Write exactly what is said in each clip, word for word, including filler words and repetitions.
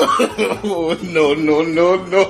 Oh, no, no, no, no.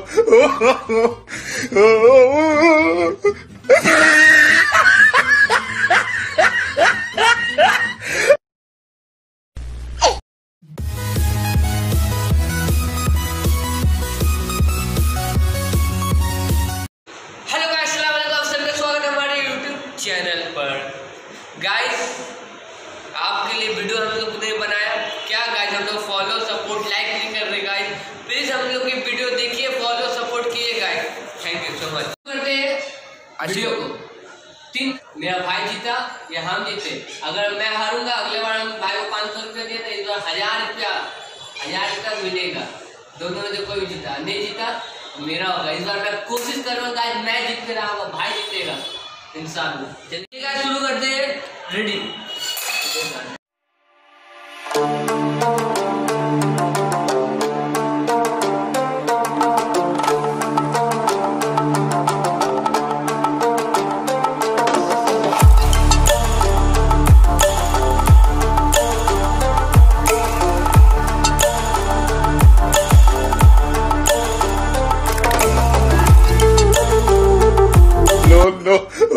Hello guys, अस्सलाम वालेकुम। आप सबका स्वागत है हमारे यूट्यूब चैनल पर। गाइस, आपके लिए वीडियो हम लोग ने बनाया। क्या गाइस, हम लोग फॉलो सपोर्ट लाइक नहीं कर रहे गाइस। प्लीज हम लोग की वीडियो देखिए, फॉलो सपोर्ट कीजिए guys. Thank you so much. करते हैं वीडियो को। तीन मेरा भाई जीता या हम जीते। अगर मैं हारूंगा, अगले बार हम भाई को पाँच सौ रुपया दिया था, इस बार हजार रुपया हजार रुपया मिलेगा। दोनों में से कोई जीता नहीं जीता मेरा होगा। इस बार मैं कोशिश करूंगा गाइस, मैं जीत के रहा भाई जीतेगा इंशाल्लाह। चलिए गाइस, शुरू करते हैं। रेडी। No.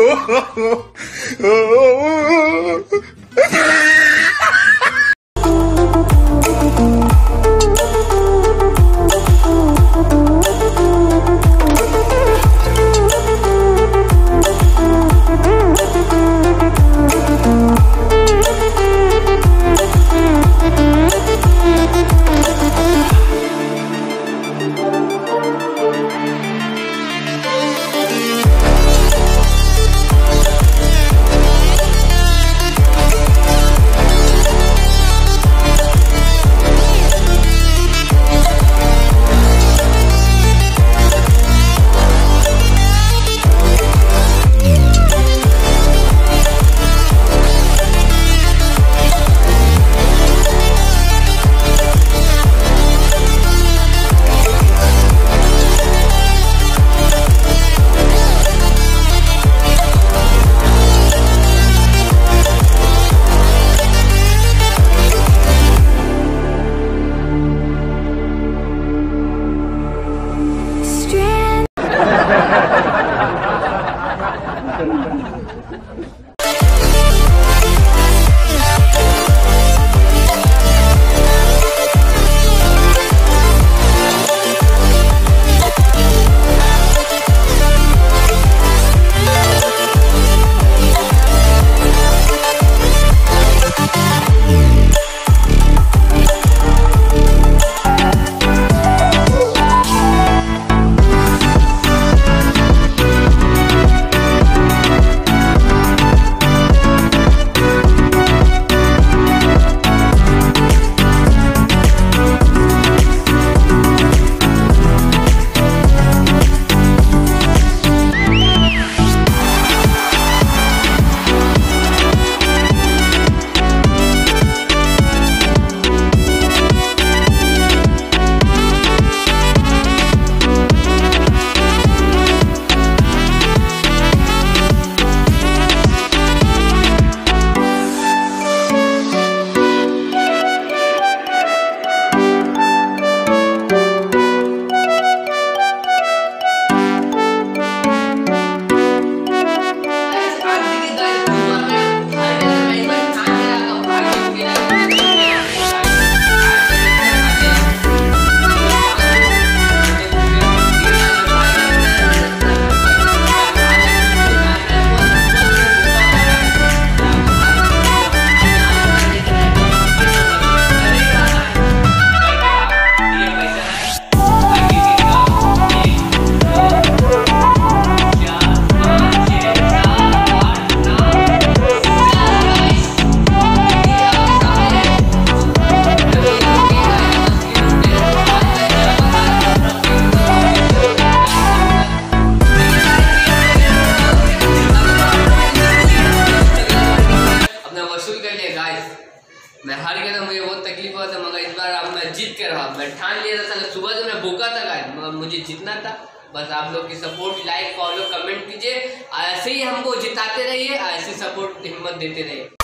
मैं हार गया था, मुझे बहुत तकलीफ हुआ था, मगर इस बार अब मैं जीत के रहा। मैं ठान लिया था, सुबह से मैं भूखा था गाइस, मगर मुझे जीतना था। बस आप लोग की सपोर्ट, लाइक, फॉलो, कमेंट कीजिए। ऐसे ही हमको जिताते रहिए, ऐसे सपोर्ट हिम्मत देते रहिए।